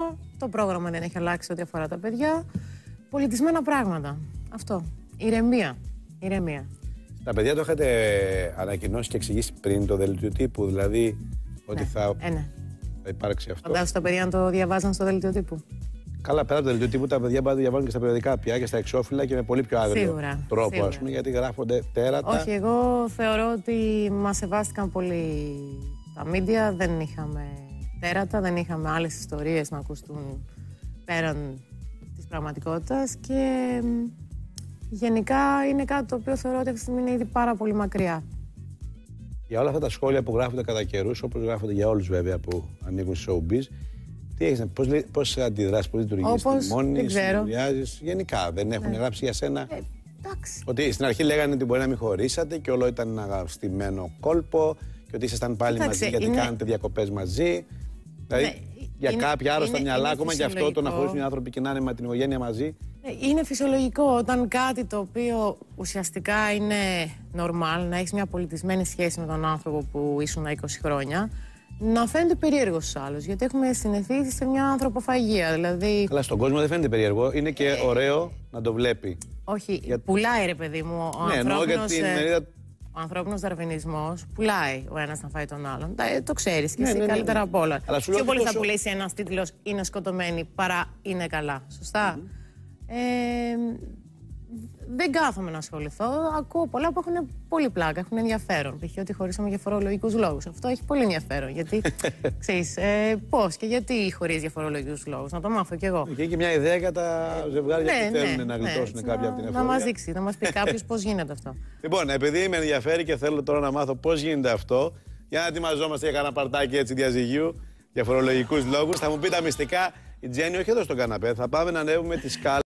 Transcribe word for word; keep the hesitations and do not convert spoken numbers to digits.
Το πρόγραμμα δεν έχει αλλάξει ό,τι αφορά τα παιδιά. Πολιτισμένα πράγματα. Αυτό. Ηρεμία. Ηρεμία. Τα παιδιά το είχατε ανακοινώσει και εξηγήσει πριν το δελτίο τύπου, δηλαδή ότι ναι. θα... Ε, ναι. θα υπάρξει αυτό. Φαντάζομαι τα παιδιά να το διαβάζαν στο δελτίο τύπου. Καλά, πέρα από το δελτίο τύπου, τα παιδιά πάντα διαβάζουν και στα περιοδικά πια και στα εξώφυλλα και με πολύ πιο άγριο σίγουρα, τρόπο, σίγουρα. ας πούμε, γιατί γράφονται τέρατα. Όχι, εγώ θεωρώ ότι μας σεβάστηκαν πολύ τα μίντια, δεν είχαμε τέρατα, δεν είχαμε άλλες ιστορίες να ακουστούν πέραν της πραγματικότητας και γενικά είναι κάτι το οποίο θεωρώ ότι αυτή τη στιγμή είναι ήδη πάρα πολύ μακριά. Για όλα αυτά τα σχόλια που γράφονται κατά καιρούς, όπως γράφονται για όλους βέβαια που ανήκουν στο showbiz, τι έχεις, πώς, πώς αντιδράσεις, πώς λειτουργείς, μόνη, συνδυάζεις, γενικά δεν έχουν ναι. γράψει για σένα. Ε, εντάξει. Ότι στην αρχή λέγανε ότι μπορεί να μην χωρίσατε και όλο ήταν ένα αγαστημένο κόλπο και ότι ήσασταν πάλι εντάξει, μαζί γιατί είναι... κάνετε διακοπές μαζί. Δηλαδή ναι, για είναι, κάποια άρρωστα είναι, μυαλά, ακόμα και αυτό το να χωρίσουν οι άνθρωποι και να είναι με την οικογένεια μαζί. Είναι φυσιολογικό όταν κάτι το οποίο ουσιαστικά είναι normal, να έχεις μια πολιτισμένη σχέση με τον άνθρωπο που ήσουν είκοσι χρόνια, να φαίνεται περίεργο στους άλλους. Γιατί έχουμε συνηθίσει σε μια ανθρωποφαγία. Δηλαδή... Αλλά στον κόσμο δεν φαίνεται περίεργο. Είναι και ε... ωραίο να το βλέπει. Όχι, για... πουλάει ρε παιδί μου. Ο ναι, ανθρώπινος, την... ε... ο ανθρώπινος δαρβινισμός πουλάει ο ένας να φάει τον άλλον. Το ξέρεις και ναι, εσύ ναι, ναι, καλύτερα ναι. από όλα. Πιο πολύ τόσο... θα πουλήσει ένας τίτλος είναι σκοτωμένη παρά είναι καλά. Σωστά. Mm-hmm. Ε, δεν κάθομαι να ασχοληθώ. Ακούω πολλά που έχουν πολύ πλάκα, έχουν ενδιαφέρον. Π.χ. ότι χωρίσαμε για φορολογικούς λόγους. Αυτό έχει πολύ ενδιαφέρον. Γιατί ξέρεις, ε, πώς και γιατί χωρίζει για φορολογικούς λόγους. Να το μάθω κι εγώ. Και έχει και μια ιδέα για τα ζευγάρια ναι, που θέλουν ναι, να γλιτώσουν ναι, κάποια να, από την εφορία. εφορία. Να μας δείξει, να μας πει κάποιος πώς γίνεται αυτό. Λοιπόν, επειδή με ενδιαφέρει και θέλω τώρα να μάθω πώς γίνεται αυτό, για να ετοιμαζόμαστε για κανένα παρτάκι έτσι διαζυγίου για φορολογικούς λόγους, θα μου πει τα μυστικά η Τζέννη, όχι εδώ στον καναπέ. Θα πάμε να ανέβουμε τη σκάλα.